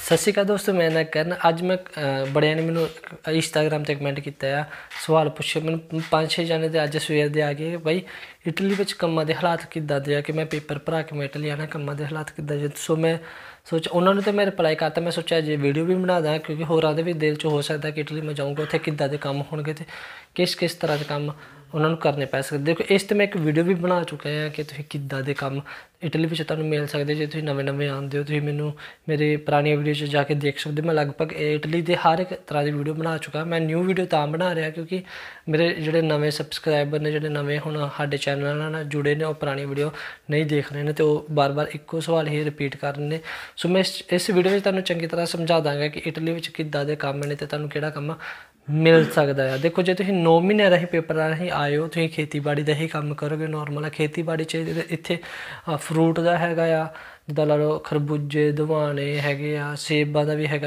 सत श्री अकाल दोस्तों, मैं ना करन अज मैं बड़िया ने मैनू इंस्टाग्राम पर कमेंट किया सवाल पूछे मैं 5-6 जने तो अज सवेर दे आ गए बई इटली में कम्मां दे हालात किद्दां दे आ कि मैं पेपर भरा के मैं इटली आना कम्मां दे हालात किद्दां दे। सो मैं उन्होंने तो मैं रिप्लाई करता, मैं सोचा जे वीडियो भी बना दा क्योंकि होरां दे भी दिल च हो सकता कि इटली में जाऊँगा उत्थे किद्दां दे कम्म होणगे ते किस तरह के कम्म उन्होंने करने पै सकते। देखो इस ते मैं एक वीडियो भी बना चुका है कि तुसीं किद्दां दे कम्म इटली में तुहानूं मिल सकदे। जे तुसीं नवें आंदे हो तुसीं मैनूं मेरे पुरानी वीडियो च जाके देख सकते। मैं लगभग इटली के हर एक तरह की वीडियो बना चुका। मैं न्यू वीडियो तां बना रहा क्योंकि मेरे जोड़े नवें सबसक्राइबर ने जोड़े नवें हुण साडे चैनल नाल जुड़े ने पुरानी वीडियो नहीं देख रहे हैं तो बार बार इक्को सवाल ही रिपीट कर रहे हैं। सो मैं इस वीडियो में तुहानूं चंगी तरह समझा दांगा कि इटली में किद्दां दे कम्म ने ते तुहानूं किहड़ा कम्म मिल सकता है। देखो जो तुसीं 9 महीने राही पेपर राही आए हो तुसीं खेतीबाड़ी का ही काम करोगे नॉर्मल है। खेतीबाड़ी च इत्थे फ्रूट का हैगा आ जिद्दां ला लो खरबूजे दवाने हैगे आ, सेबां दा भी हैगा,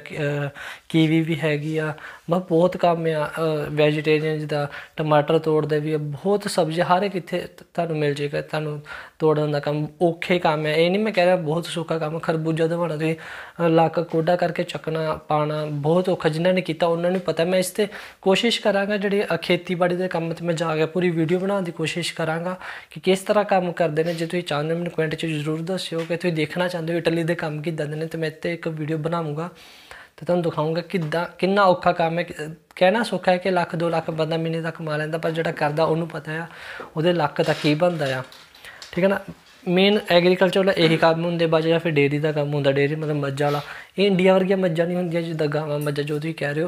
कीवी भी हैगी आ, मतलब बहुत काम आ। वैजीटेरियन जिद्दां टमाटर तोड़दे भी बहुत सब्जी हर एक इत्थे तुहानूं मिल जाएगा। तुहानूं तोड़न दा काम औखे काम है, ये नहीं मैं कह रहा बहुत सौखा काम। खरबूजा दवाना तुसीं लक कोडा करके चकना पाना बहुत औखा, जिन्होंने किया उन्होंने पता। मैं इस ते कोशिश करांगा जी खेतीबाड़ी के काम मैं जाके पूरी वीडियो बनाने की कोशिश करांगा कि किस तरह काम करते हैं। जो तुसीं चाहते हो मैंने कमेंट जरूर दस्सिओ कि तुसीं देखना चाहते हो इटली के काम किद्दां दे ने तो मैं इत्ते एक वीडियो बनाऊँगा तो तुहानूं दिखाऊँगा कितना औखा काम है। कहना सौखा है कि लख 2 लाख बंदा महीने तक कमा लैंदा पर जिहड़ा करदा उहनूं पता है उहदे लक दा की बनदा आ। ठीक है ना। मेन एग्रीकल्चर वाला यही काम होंगे बाज या फिर डेयरी का काम होंगे। डेयरी मतलब मज्जां वाला ये इंडिया वर्गियां मज्जां नहीं होंदियां जिद्दां गावां मज्जां जो तुसीं कह रहे हो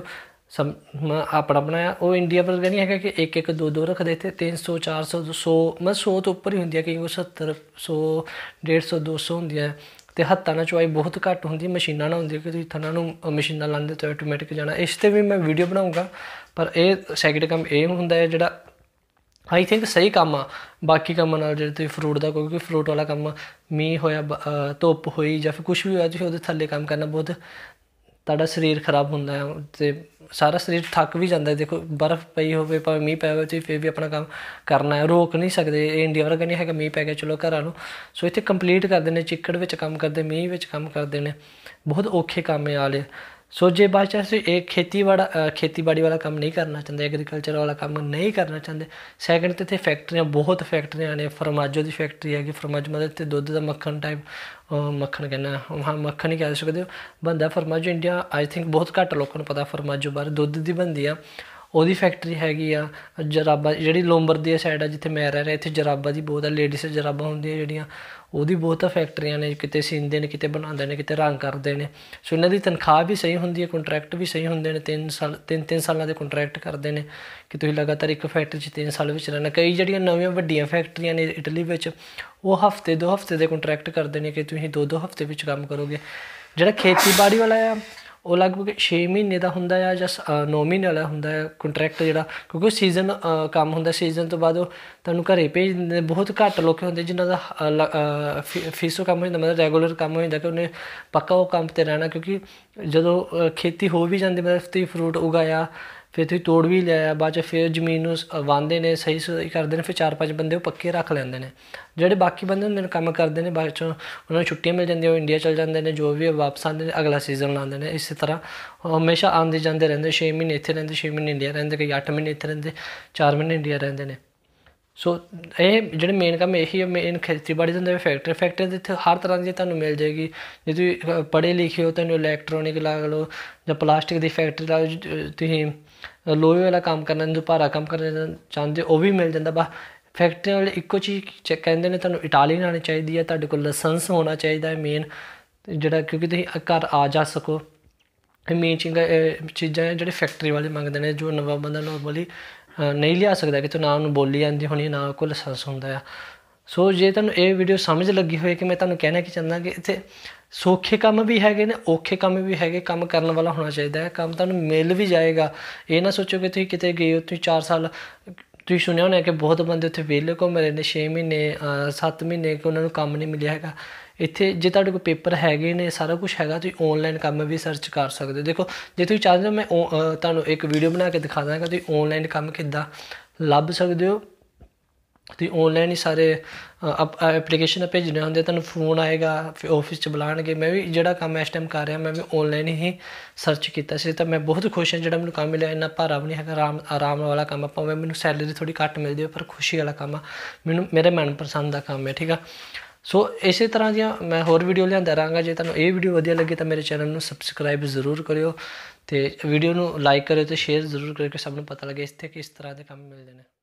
अपना बनाया वो इंडिया वर्गा नहीं है कि एक 2 रखते थे 300 400 100 मतलब 100 तो उपर ही होंगे क्योंकि 70 100 150 200 होंदियां तो हत्थां नाल चुवाई बहुत घट होंदी मशीनां नाल होंदी कि तुसीं थनां नूं मशीनां लांदे तो ऑटोमैटिक जाना। इस ते भी मैं वीडियो बनाऊँगा पर यह सैकेंड काम ये हुंदा है जिहड़ा आई थिंक सही काम आ बाकी कामां नाल जे तुसीं फ्रूट का क्योंकि फ्रूट वाला काम मींह होया धुप्प होई या फिर कुछ भी होया तुसीं उहदे थल्ले काम करना बहुत तुहाडा शरीर खराब हुंदा है ते सारा शरीर थक भी जाता है। देखो बर्फ पई होवे भावें मींह पै होवे फिर भी अपना काम करना है, रोक नहीं सकते। इंडिया वर्गा नहीं है मींह पै गया चलो घर आ लो। सो इत्थे कंप्लीट करते हैं चिक्कड़ विच काम करते मींह विच काम करते हैं बहुत औखे काम है आले। सो जे बाई चांस एक खेतीबाड़ी वाला काम नहीं करना चाहते एग्रीकल्चर वाला काम नहीं करना चाहते सैकेंड तो इतने फैक्ट्रियाँ बहुत फैक्ट्रियाँ ने। फरमाजो की फैक्ट्री है फरमाजो मतलब इतने दुध का मक्खन टाइप मक्खन कहना हाँ मक्खन ही कह सकते हो बनता फरमाजो। इंडिया आई थिंक बहुत घट लोगों को पता फरमाजो बारे दुध की बनती आ ਉਹਦੀ फैक्ट्री हैगी आ। जराबा जी लोंबरदी साइड है जिथे मैं रह रहा इतने जराबा की बहुत है लेडीज जराबा होंदियां जिहड़ियां ਉਹਦੀ बहुत फैक्ट्रियां ने किते सींदे ने किते बनाते हैं किते रंग करते हैं। सो इन्हां दी तनख्वाह भी सही होंदी है कॉन्ट्रैक्ट भी सही होंदे ने 3 साल के कॉन्ट्रैक्ट करते हैं कि तुसीं लगातार एक फैक्ट्री 3 साल विच रहना। कई जिहड़ियां नवीं वड्डियां फैक्ट्रियां ने इटली विच वो हफ्ते 2 हफ्ते के कॉन्ट्रैक्ट करते हैं कि तुसीं 2 हफ्ते विच काम करोगे। जिहड़ा खेतीबाड़ी वाला आ वो लगभग 6 महीने का होंदा है या 9 महीने वाला होंदा है कॉन्ट्रैक्ट जिहड़ा क्योंकि सीजन काम होंदा सीजन तो बाद तुहानूं घरे भेज दिंदे। बहुत घट लोग होंदे जिन्हां दा फीसो काम हो जांदा मतलब रैगूलर काम हो जांदा कि उन्हें पक्का वो काम ते रहना क्योंकि जदों खेती हो भी जाती मतलब तुसीं फ्रूट उगाया फिर तुसीं तोड़ भी लिया बाद फिर जमीन नूं वाहंदे ने सही करते हैं फिर 4-5 बंदे पक्के रख लैंदे ने। ਜਿਹੜੇ बाकी बंदे होंदे ने काम करते हैं बाद चों उन्होंने छुट्टियां मिल जांदियां वो इंडिया चल जाते हैं जो भी वापस आते हैं अगला सीजन लाते हैं। इस तरह हमेशा आते जाते रहते 6 महीने इत्थे रहिंदे 6 महीने इंडिया रहिंदे कई 8 महीने इत्थे रहिंदे 4 महीने इंडिया रहिंदे ने। सो ये जो मेन काम यही है मेन खेतीबाड़ी होंगे फैक्ट्री इतने हर तरह की तुहानूं मिल जाएगी। जे तुसीं पढ़े लिखे हो तुहानूं इलैक्ट्रोनिक ला लो या प्लास्टिक की फैक्ट्री ला लो तुसीं लोहे वाला काम करना जो भारा काम करना चाहते हो भी मिल जाता। बस फैक्ट्रियां वाले इक्को चीज़ कहते हैं तुहानूं इटालियन आनी चाहिए है तुहाडे कोल लाइसेंस होना चाहिए है मेन जिहड़ा क्योंकि तुसीं घर आ जा सको। मेन चीज़ां जिहड़े फैक्ट्री वाले मंगते हैं जो नवा बंदा नॉर्मली नहीं लिया सकता कि तो ना उन्होंने बोली आती होनी ना कोई लाइसेंस होंदा है। सो जे तुहानूं ये वीडियो समझ लगी होए कि मैं तुहानूं कहना की चाहता कि इत्थे सौखे काम भी हैगे ने औखे काम भी हैगे काम करने वाला होना चाहिए है काम तुहानूं मिल भी जाएगा। ये ना सोचो कि तुसीं किते गए हो तुसीं 4 साल तुसीं सुनिया होना कि बहुत बंदे उत्थे वेले घूम रहे हैं 6 महीने 7 महीने कि उन्होंने काम नहीं मिलिया हैगा। इत्थे जे तुहाडे कोल पेपर हैगे ने सारा कुछ हैगा तुसीं ऑनलाइन काम भी सर्च कर सकते हो। देखो जे तुसीं चाहते हो मैं तुहानूं एक वीडियो बना के दिखा दांगा तुसीं ऑनलाइन काम किद्दां लभ सकदे हो ਤੁਸੀਂ ਔਨਲਾਈਨ ਹੀ ਸਾਰੇ ਐਪਲੀਕੇਸ਼ਨ ਭੇਜਣੇ ਹੁੰਦੇ, ਤੁਹਾਨੂੰ ਫੋਨ ਆਏਗਾ, ਫਿਰ ਆਫਿਸ 'ਚ ਬੁਲਾਉਣਗੇ। ਮੈਂ ਵੀ ਜਿਹੜਾ ਕੰਮ ਇਸ ਟਾਈਮ ਕਰ ਰਿਹਾ ਮੈਂ ਵੀ ਔਨਲਾਈਨ ਹੀ ਸਰਚ ਕੀਤਾ ਸੀ, ਤਾਂ ਮੈਂ ਬਹੁਤ ਖੁਸ਼ ਹਾਂ। ਜਿਹੜਾ ਮੈਨੂੰ ਕੰਮ ਮਿਲਿਆ ਇੰਨਾ ਭਾਰਾ ਵੀ ਨਹੀਂ ਹੈਗਾ, ਆਰਾਮ ਵਾਲਾ ਕੰਮ ਆ। ਭਾਵੇਂ ਮੈਨੂੰ ਸੈਲਰੀ ਥੋੜ੍ਹੀ ਘੱਟ ਮਿਲਦੀ ਹੈ ਪਰ ਖੁਸ਼ੀ ਵਾਲਾ ਕੰਮ ਆ, ਮੇਰੇ ਮਨਪਸੰਦ ਦਾ ਕੰਮ ਹੈ, ਠੀਕ ਆ। ਸੋ ਇਸੇ ਤਰ੍ਹਾਂ ਦੀਆਂ ਮੈਂ ਹੋਰ ਵੀਡੀਓ ਲਿਆਂਦਾ ਰਹਾਂਗਾ। ਜੇ ਤੁਹਾਨੂੰ ਇਹ ਵੀਡੀਓ ਵਧੀਆ ਲੱਗੇ ਤਾਂ ਮੇਰੇ ਚੈਨਲ ਨੂੰ ਸਬਸਕ੍ਰਾਈਬ ਜ਼ਰੂਰ ਕਰਿਓ, ਅਤੇ ਵੀਡੀਓ ਨੂੰ ਲਾਈਕ ਕਰਿਓ ਅਤੇ ਸ਼ੇਅਰ ਜ਼ਰੂਰ ਕਰਿਓ ਕਿ ਸਭ ਨੂੰ ਪਤਾ ਲੱਗੇ ਇੱਥੇ ਕਿਸ ਤਰ੍ਹਾਂ ਦੇ ਕੰਮ ਮਿਲਦੇ ਨੇ।